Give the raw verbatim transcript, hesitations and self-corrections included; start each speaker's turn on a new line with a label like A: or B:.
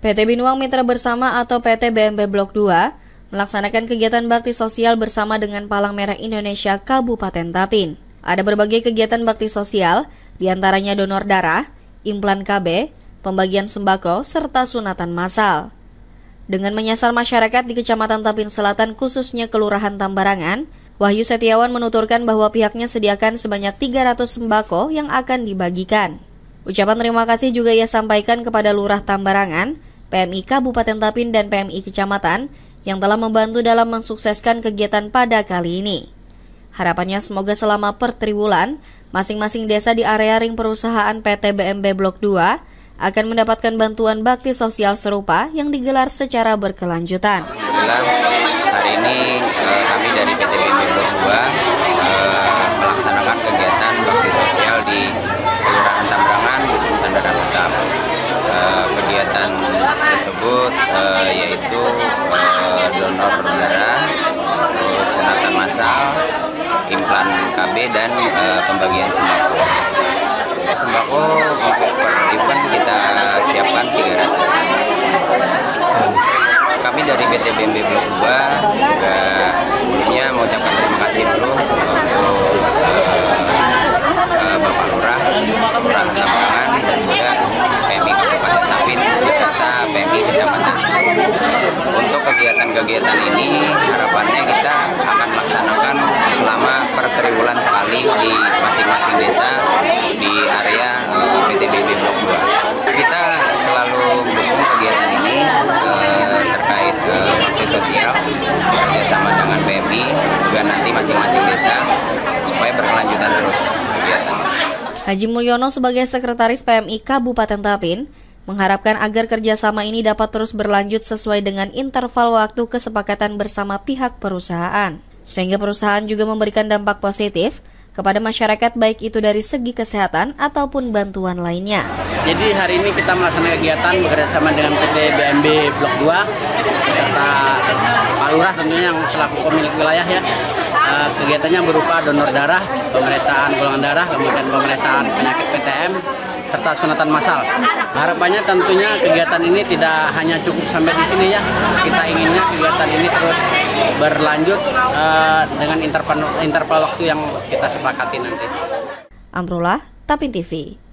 A: P T Binuang Mitra Bersama atau P T B M B Blok dua melaksanakan kegiatan bakti sosial bersama dengan Palang Merah Indonesia Kabupaten Tapin. Ada berbagai kegiatan bakti sosial, diantaranya donor darah, implan K B, pembagian sembako, serta sunatan massal. Dengan menyasar masyarakat di Kecamatan Tapin Selatan khususnya Kelurahan Tambarangan, Wahyu Setiawan menuturkan bahwa pihaknya sediakan sebanyak tiga ratus sembako yang akan dibagikan. Ucapan terima kasih juga ia sampaikan kepada Lurah Tambarangan, P M I Kabupaten Tapin dan P M I Kecamatan yang telah membantu dalam mensukseskan kegiatan pada kali ini. Harapannya semoga selama pertriwulan, masing-masing desa di area ring perusahaan P T B M B Blok dua akan mendapatkan bantuan bakti sosial serupa yang digelar secara berkelanjutan.
B: Alhamdulillah, hari ini eh, kami dari P T B M B Blok dua eh, melaksanakan kegiatan bakti sosial di Kelurahan Tambarangan, Dusun Sandara Batam. Eh, kegiatan tersebut eh, yaitu eh, donor darah, terus sunatan massal, implan K B, dan eh, pembagian sembako. Sembako event kita siapkan tiga ratus. Kami dari P T B M B Blok dua juga sebelumnya mengucapkan terima kasih dulu untuk uh, Bapak Lurah, Lurah Tambarangan, dan juga P M I Kabupaten Tapin beserta P M I Kecamatan. Untuk kegiatan-kegiatan ini harapannya kita akan melaksanakan selama per triwulan sekali di masing-masing desa di area uh, P T B M B Blok dua. Kita selalu mendukung kegiatan ini uh, terkait uh, bakti sosial bersama dengan P M I juga nanti masing-masing desa supaya berkelanjutan terus kegiatan.
A: Haji Mulyono sebagai Sekretaris P M I Kabupaten Tapin mengharapkan agar kerjasama ini dapat terus berlanjut sesuai dengan interval waktu kesepakatan bersama pihak perusahaan, sehingga perusahaan juga memberikan dampak positif kepada masyarakat baik itu dari segi kesehatan ataupun bantuan lainnya.
C: Jadi hari ini kita melaksanakan kegiatan bekerjasama dengan P T B M B Blok dua serta Pak Lurah tentunya yang selaku pemilik wilayah ya. Uh, kegiatannya berupa donor darah, pemeriksaan golongan darah, kemudian pemeriksaan penyakit P T M, serta sunatan massal. Harapannya tentunya kegiatan ini tidak hanya cukup sampai di sini ya. Kita inginnya kegiatan ini terus berlanjut uh, dengan interval, interval waktu yang kita sepakati nanti.
A: Amrullah, Tapin T V.